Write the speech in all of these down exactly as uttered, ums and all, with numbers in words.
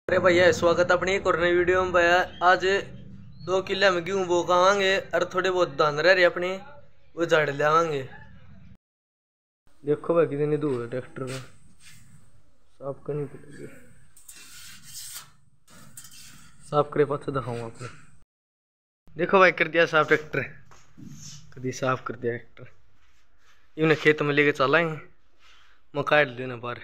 अरे भैया स्वागत अपनी एक और नई वीडियो में। भैया आज दो किले में गेहूं बो आवांगे और थोड़े बहुत धान रह रहे अपने वो झाड़ ले आवांगे। देखो भाई कितनी दूर है ट्रैक्टर में, साफ करनी पड़ेगी। साफ करे पाछा दिखाऊंगा आपने। देखो भाई कर दिया साफ ट्रैक्टर, कभी साफ कर दिया ट्रैक्टर। इन्हें खेत में लेके चलाएंगे, मकाई लेना बाहर।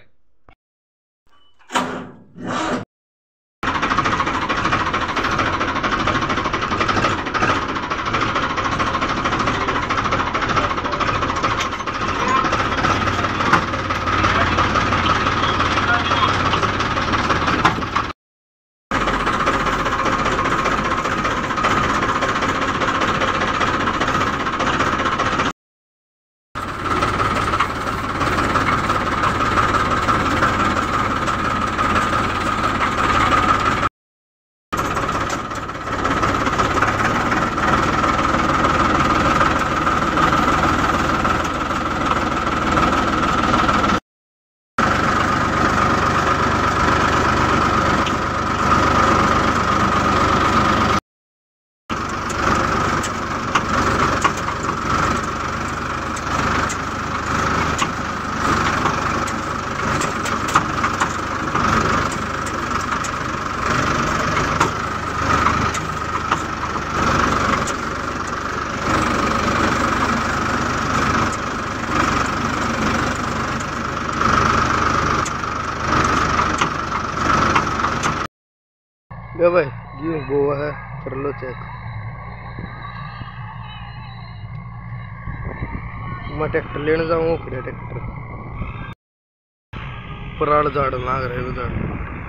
ले भाई गेहूं बोआ है, कर लो चेक। मैं ट्रैक्टर लेने जाऊंगा, खड़े ट्रैक्टर पराड़ झाड़ लाग रहे उधर।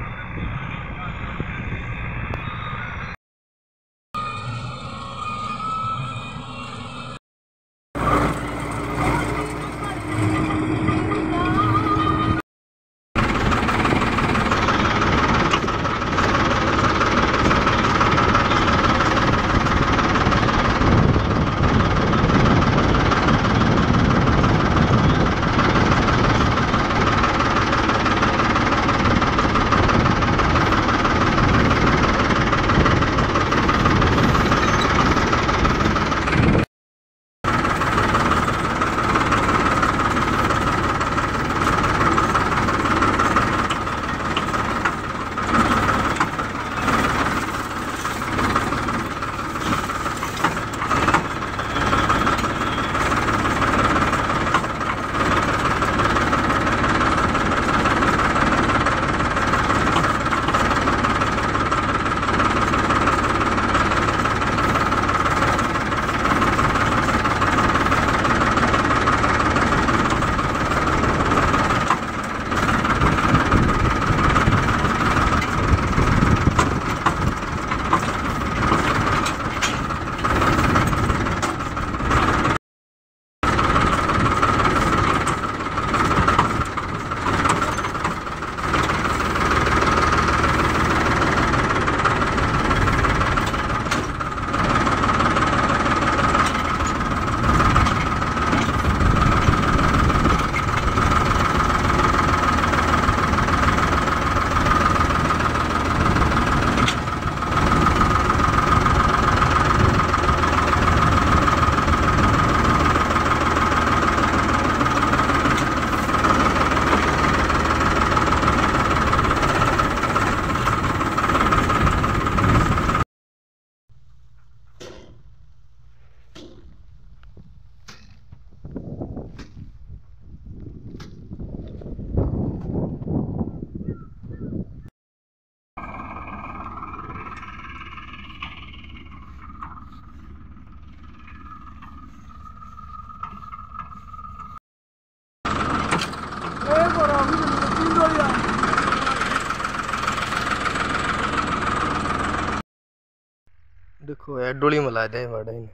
देखो यार डोली मिला दे बड़ा ही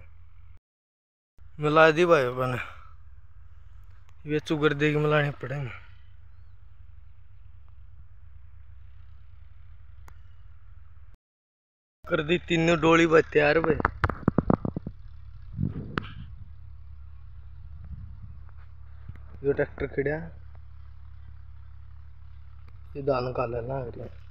मिला दी भाई बने ये चुगर दे मिलाने पड़ेंगे। कर दी तीनों डोली भाई तैयार भाई। ये ट्रैक्टर खड़ा ये दान का लेना है।